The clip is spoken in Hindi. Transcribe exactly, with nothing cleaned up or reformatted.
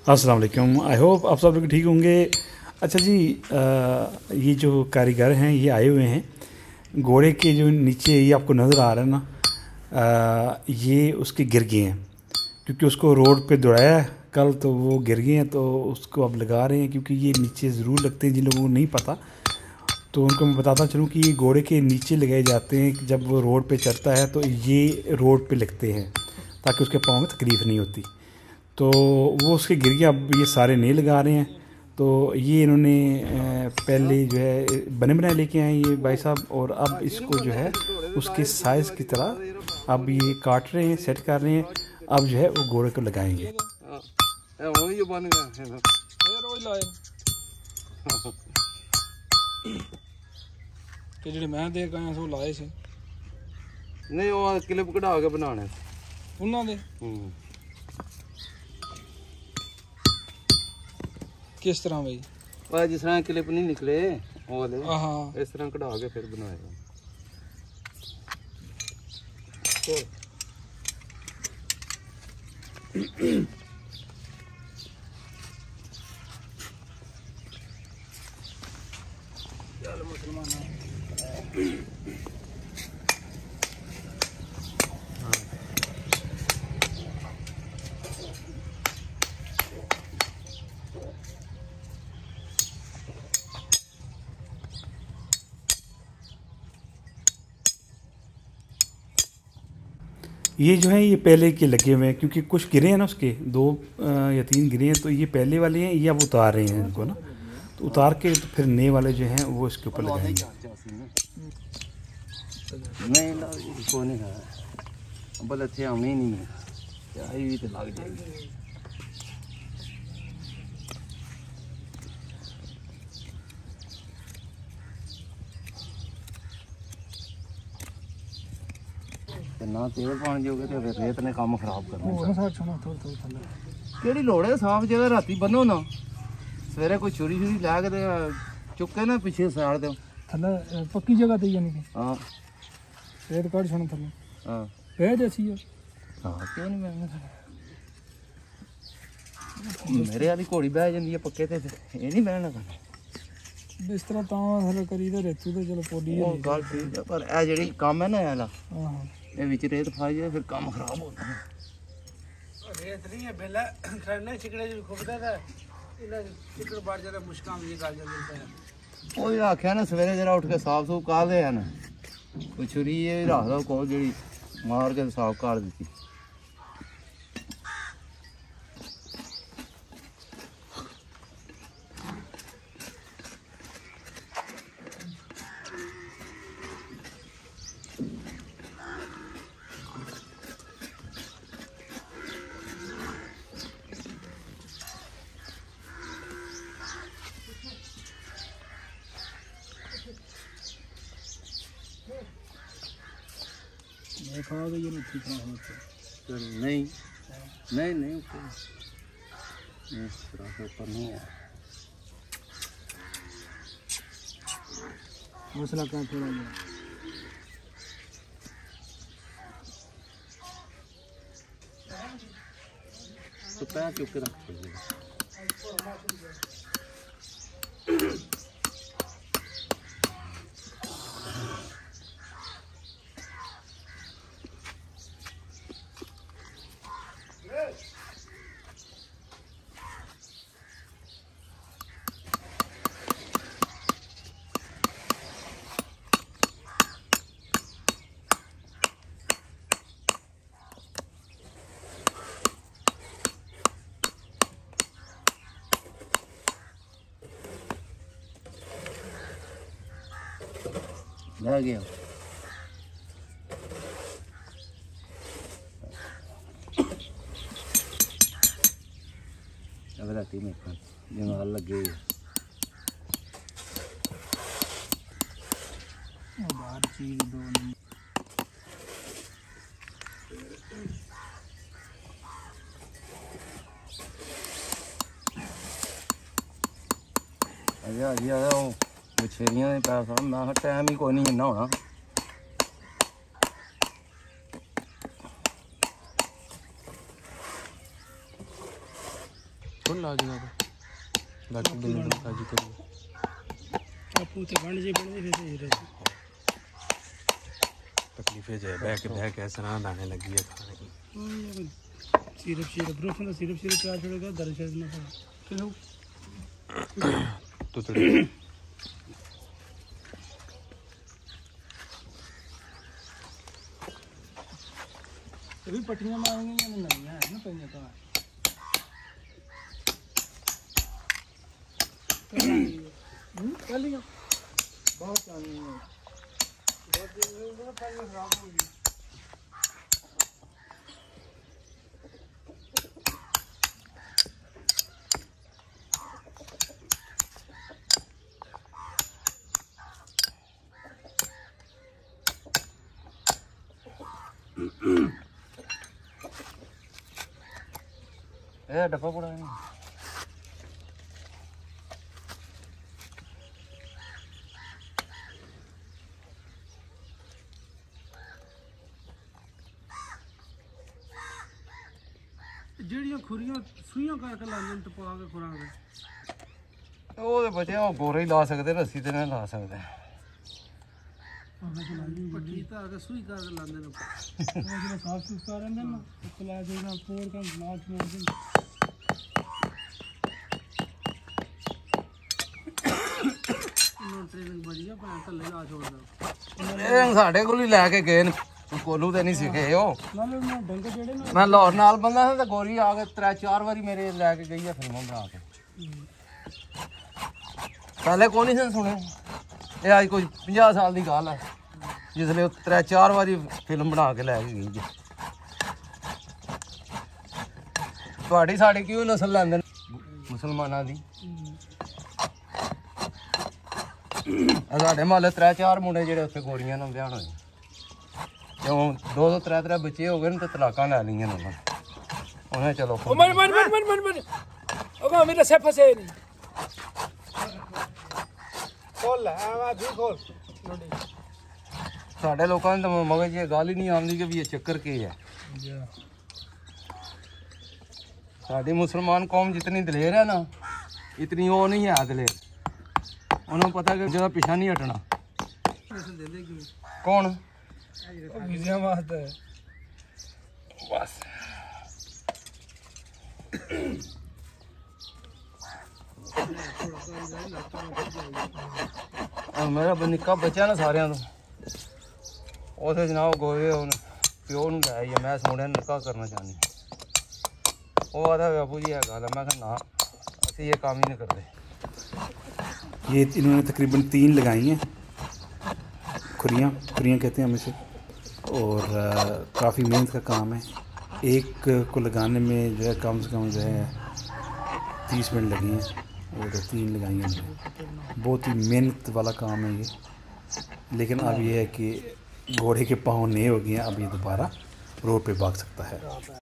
अस्सलाम वालेकुम। आई होप आप सब लोग ठीक होंगे। अच्छा जी, आ, ये जो कारीगर हैं ये आए हुए हैं घोड़े के जो नीचे, ये आपको नज़र आ रहा है ना, आ, ये उसके गिर गए हैं क्योंकि उसको रोड पे दौड़ाया कल, तो वो गिर गए हैं। तो उसको अब लगा रहे हैं क्योंकि ये नीचे ज़रूर लगते हैं, जिन लोगों को नहीं पता तो उनको मैं बताता चलूँ कि ये घोड़े के नीचे लगाए जाते हैं। जब वो रोड पे चढ़ता है तो ये रोड पे लगते हैं ताकि उसके पाँव में तकलीफ़ नहीं होती। तो वो उसके गिर गया, अब ये सारे नए लगा रहे हैं। तो ये इन्होंने पहले जो है बने बनाए लेके आए ये भाई साहब, और अब इसको जो है उसके साइज़ की तरह अब ये काट रहे हैं, सेट कर रहे हैं। अब जो है वो घोड़े को लगाएंगे। कि ਜਿਹੜੇ ਮੈਂ ਦੇ ਕੇ ਆਇਆ ਸੋ ਲਾਏ ਸੀ ਨਹੀਂ, ਉਹ ਕਲਿੱਪ ਕਢਾ ਕੇ ਬਣਾਉਣੇ ਉਹਨਾਂ ਦੇ। ਹੂੰ ਕਿਸ ਤਰ੍ਹਾਂ ਬਈ? ਉਹ ਜਿਸ ਤਰ੍ਹਾਂ ਕਲਿੱਪ ਨਹੀਂ ਨਿਕਲੇ ਉਹ ਵਾਲੇ, ਆਹਾਂ ਇਸ ਤਰ੍ਹਾਂ ਕਢਾ ਕੇ ਫਿਰ ਬਣਾਏਗਾ। ਚੱਲ ਮੁਸਲਮਾਨਾਂ ये जो है ये पहले के लगे हुए हैं क्योंकि कुछ गिरे हैं ना, उसके दो या तीन गिरे हैं। तो ये पहले वाले हैं, ये अब उतार रहे हैं इनको ना। तो उतार के तो फिर नए वाले जो हैं वो इसके ऊपर लगाएंगे। नहीं ना, इसको नहीं खाया बोले थे हमें नहीं है, क्या ही तो लग जाएगी। ना तेल पानी जोगे तो फिर रेत ने काम खराब करना। केड़ी लोड़ है साफ जगह राती बनो ना, सवेरे कोई छुरी छुरी लै के चुके ना पिछे साड़ दो थल्ले पक्की जगह ते यानी कि। हां रेत काट छण थल्ले। हां बह जैसी है। हां क्यों नहीं मैं मेरे वाली घोड़ी बह जांदी है पक्के ते, ये नहीं बहना करना। बिस्तरा तां थल्ले करी ते रेतू ते चलो पोली ओ गल ठीक है, पर ए जेड़ी काम है ना याला, हां ये विच रेत फस जाए फिर काम खराब होता है। रेत नहीं है बेला खड़ने चिकड़े जो खुबदा था इला चिकड़ बाड़ जाता मुश्काम ये गाल जाता है। ਉਹ ਆਖਿਆ ਨਾ ਸਵੇਰੇ ਜਰਾ ਉੱਠ ਕੇ ਸਾਫ ਸੂਫ ਕਰ ਲਿਆ ਨਾ, ਕੋਈ ਛੁਰੀ ਇਹ ਰੱਖਦਾ ਕੋਲ ਜਿਹੜੀ ਮਾਰ ਕੇ ਸਾਫ ਕਰ ਦਿੱਤੀ। मैं खा गई ये नहीं खा होता नहीं नहीं नहीं ऊपर इस तरह से ऊपर नहीं है। मसला कहाँ थोड़ा गया तो पैर चुप के रख दीजिएगा। रह गया अब राती में जंगाल लगे बाहर चीज दो नहीं अजा जी आया वो बछेरियां दे पैसा मैं टाइम ही कोई नहीं इन्ना होना। कौन ला देगा बाकी दिन में ताजी करिए आपको तो गंड जी बने फिर सही रहती तकलीफें जो है बह के बह के ऐसा ना आने लगी है खाने की सिरप सिरप रोफ ना सिरप सिरप चार छोड़ेगा दर्द शर्द ना पड़ा चलो तो अभी पट्टियां मारेंगे या नहीं है ना पहले तो कर लिया बहुत पानी है बहुत दिन में पानी खराब हो गई ए डब्बा पड़ा है ਜਿਹੜੀਆਂ ਖੁਰੀਆਂ ਸੂਈਆਂ ਕਰਕੇ ਲਾਉਂਦੇ ਨੇ ਟਪਾ ਕੇ ਖੁਰਾਂ ਦੇ ਉਹ ਤੇ ਬਚਿਆ ਉਹ ਗੋਰੇ ਹੀ ਲਾ ਸਕਦੇ ਰੱਸੀ ਤੇ ਨਾ ਲਾ ਸਕਦੇ ਪੱਟੀ ਤਾਂ ਆ ਕੇ ਸੂਈ ਕਰਕੇ ਲਾਉਂਦੇ ਨੇ ਉਹ ਜਿਹੜਾ ਸਾਫ ਸੁਥਰਾ ਰਹਿੰਦਾ ਨਾ ਇੱਕ ਲਾ ਦੇਣਾ ਕੋੜ ਕੇ ਨਾਚ ਮਾਰਦੇ ਇਹਨਾਂ ਟ੍ਰੇਨਿੰਗ ਵਧੀਆ ਭਾਂ ਥੱਲੇ ਲਾ ਛੋੜਦਾ ਇਹ ਸਾਡੇ ਕੋਲ ਹੀ ਲੈ ਕੇ ਗਏ ਨੇ ਕੋਲੂ ਤੇ ਨਹੀਂ ਸਿੱਖੇ ਉਹ ਨਾਲੇ ਮੈਂ ਡੰਗ ਜਿਹੜੇ ਨੇ ਮੈਂ ਲਾਹੌਰ ਨਾਲ ਬੰਦਾ ਸੀ ਤੇ ਗੋਰੀ ਆ ਕੇ ਤਰੇ ਚਾਰ ਵਾਰੀ ਮੇਰੇ ਲੈ ਕੇ ਗਈ ਆ ਫਿਲਮਾਂ ਬਣਾ ਕੇ ਪਹਿਲੇ ਕੋਈ ਨਹੀਂ ਸੁਣੇ ਇਹ ਅੱਜ ਕੋਈ ਪੰਜਾਹ ਸਾਲ ਦੀ ਗੱਲ ਹੈ ਜਿਸਲੇ ਉਹ ਤਰੇ ਚਾਰ ਵਾਰੀ ਫਿਲਮ ਬਣਾ ਕੇ ਲੈ ਕੇ ਗਈ ਜੀ ਤੁਹਾਡੀ ਸਾਡੇ ਕਿਉਂ ਨਸਲ ਲੈਂਦੇ ਨੇ ਮੁਸਲਮਾਨਾਂ ਦੀ ਆ ਸਾਡੇ ਮਹੱਲੇ ਤਰੇ ਚਾਰ ਮੁੰਡੇ ਜਿਹੜੇ ਉੱਥੇ ਗੋਰੀਆਂ ਨਾਲ ਵਿਆਹ ਹੋਏ ਕਿਉਂ ਦੋ ਦੋ ਤਰੇ ਤਰੇ ਬੱਚੇ ਹੋ ਗਏ ਨੇ ਤੇ ਤਲਾਕਾਂ ਲੈ ਲਈਆਂ ਉਹਨਾਂ ਉਹਨੇ ਚਲੋ ਮਨ ਮਨ ਮਨ ਮਨ ਮਨ ਮਨ ਉਹ ਮੇਰੇ ਸੇ ਫਸੇ ਨਹੀਂ खोल आवा भी खोल साढ़े लोगों ने तो मगर ये गाल ही नहीं आती कि भी ये चक्कर के है साड़ी मुसलमान कौम जितनी दलेर है ना इतनी वो नहीं है दलेर उन्हें पता कि जरा पीछा नहीं हटना कौन बस मेरा निक्का बच्चा ना सारे तो उस जनाब गोए प्यो न लै मैं इस मुंडे निकाह करना चाहनी वो आता बाबू जी है गल मैं ना असं ये काम ही नहीं करते ये इन्होंने तकरीबन तीन लगाई हैं खुरियाँ खुरियाँ कहते हैं हम इसे और काफ़ी मेहनत का काम है एक को लगाने में जो है कम से कम जो है तीस मिनट लगी हैं और तीन लगाई हैं बहुत ही मेहनत वाला काम है ये लेकिन अब ये है कि घोड़े के पाँव नए हो गए हैं अब ये दोबारा रोड पे भाग सकता है।